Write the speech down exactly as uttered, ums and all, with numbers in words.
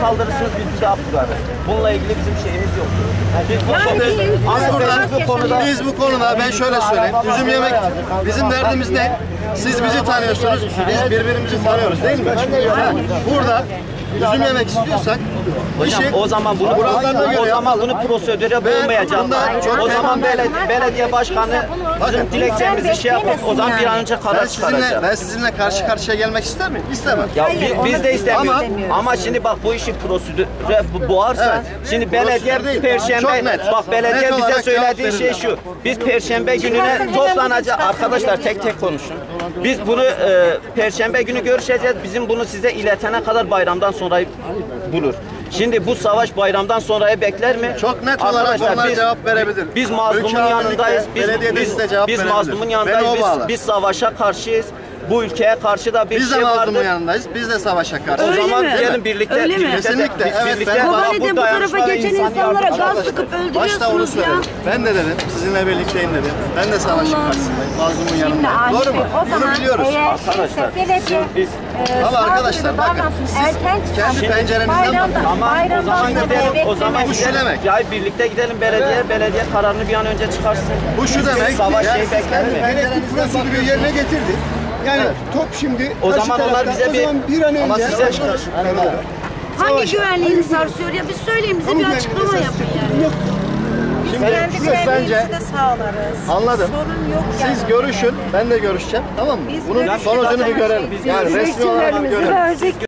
kaldırırsınız, biz bir daha kurarız. Bununla ilgili bizim şeyimiz yoktur. Biz bu, Yani konuda, biz bu konuda, Biz bu konuda ben şöyle söyleyeyim. Üzüm yemek bizim derdimiz ne? Siz bizi tanıyorsunuz, biz birbirimizi tanıyoruz değil mi? Ha, burada üzüm yemek istiyorsak hocam, işi o zaman bunu o zaman bunu prosedüre bulmayacak. O zaman belediye, belediye başkanı bizim dilekçemizi şey yapıp o zaman bir an önce ben karar sizinle, çıkaracak. ben sizinle karşı karşıya gelmek ister miyim? İstemem. Ya biz, biz de istemiyoruz. Ama, ama şimdi bak bu işi prosedüre boğarsa Evet. şimdi belediye Prosedür değil. perşembe Çok net. bak belediye Net bize olarak söylediği cevap şey verin. şu. Biz perşembe gününe toplanacağız. Arkadaşlar tek tek konuşun. Biz bunu e, perşembe günü görüşeceğiz. Bizim bunu size iletene kadar bayramdan sonra bulur. Şimdi bu savaş bayramdan sonraya bekler mi? Çok net olarak Arkadaşlar, onlar biz, cevap verebilir. Biz mazlumun Ülke yanındayız. Biz, belediye de biz, size cevap biz verebilir. mazlumun Beni yanındayız. o Biz, bağlar. biz savaşa karşıyız. Bu ülkeye karşı da bir Biz de şey mazlumun vardır. yanındayız. Biz de savaşa karşıyız. O Öyle zaman mi? gelin birlikte, Öyle mi? birlikte, Kesinlikle, bi- evet, birlikte ben- bu Kobani'de bu dayanışma tarafa ve geçen insan insanlara yardımı- gaz sıkıp Başta onu öldürüyorsunuz ya. söyledim. Ben de dedim, sizinle birlikteyim dedim. Ben de savaşın Allah. karşısındayım. Mazlumun Şimdi yanındayım. Ali Doğru Bey, mu? o Bunu zaman biliyoruz. eğer Arkadaşlar, şeyse belediye biz- e, Ama arkadaşlar sağlıklı bakın, davransın, siz erken kendi çıkarsın. pencerenizden bakın. Bayramda- Tamam, o bayramdan zaman sonra gidelim, o zaman Bu şu gidelim. demek. Ya birlikte gidelim belediye, belediye kararını bir an önce çıkarsın. Bu şu demek. Savaş yani şey siz bekler kendi mi? pencerenizden Prosedürü yerine getirdi. Yani top şimdi O karşı zaman onlar tarafta. bize O bir- zaman bir an önce Ama size Hangi güvenliğini sarsıyor ya? Biz söyleyin, bize bir açıklama yapın yani. Yok. Biz Ben- kendi siz güvenliğimizi bence- de sağlarız. Anladım. Sorun yok yani. Siz görüşün, ben de görüşeceğim. Tamam mı? Biz Bunun görüşürüz. sonucunu bir görelim. Biz Yani resmi olarak bir Gerekçelerimizi görelim. verdik.